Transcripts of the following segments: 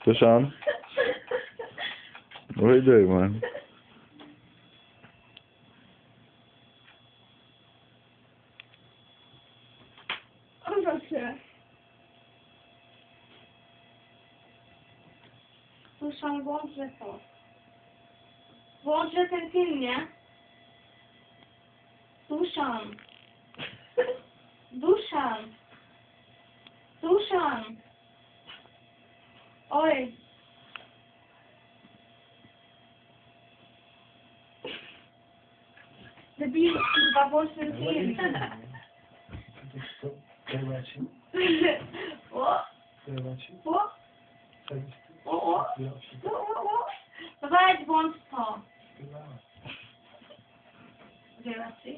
Dusan, what are you doing, man? Odwróć się. Duszan, włączę to. Włączę ten film, nie? Duszan. Duszan. Duszan. Oj. Debil, kurwa, włącz ten film. O. O. O. O. No weź, włącz to. Relacji?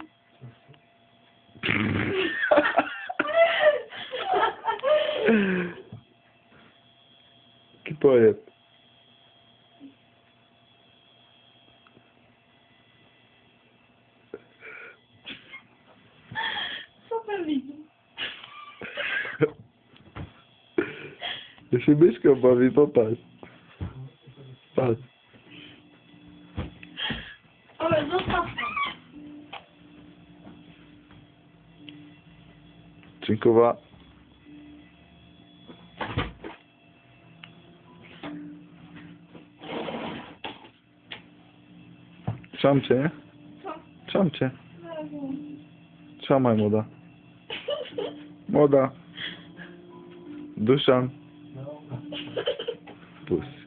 Que pojeb. Super widzę. Ja się myszką bawi, popatrz. Patrz. Ale zostaw to. Dziękuję. Trzymcie, nie? Co? Trzymcie. Jezu. Trzymaj, młoda. Młoda. Duszan. Puść.